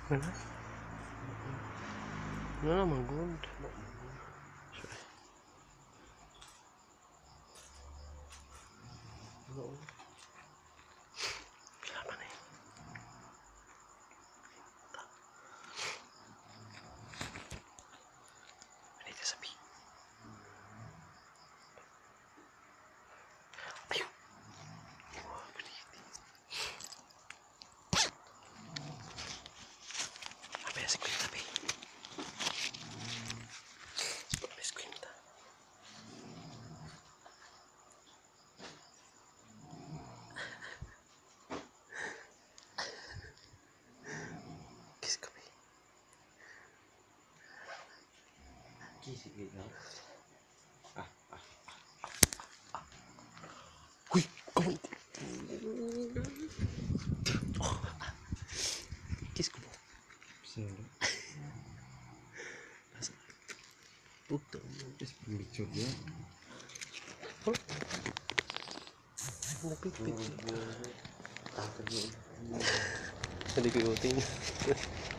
Wala. Wala naman good. Kailangan eh. Manita sabi. Ayun. Wah, guliti. Apa ya sekwenta be? Sekwenta. Kiss ko be. Kiss it now. Uy, come on. Kiss ko po. Sino? Puto. Just picture dia. Napit-pit. Takut dia. Hindi ko iutin.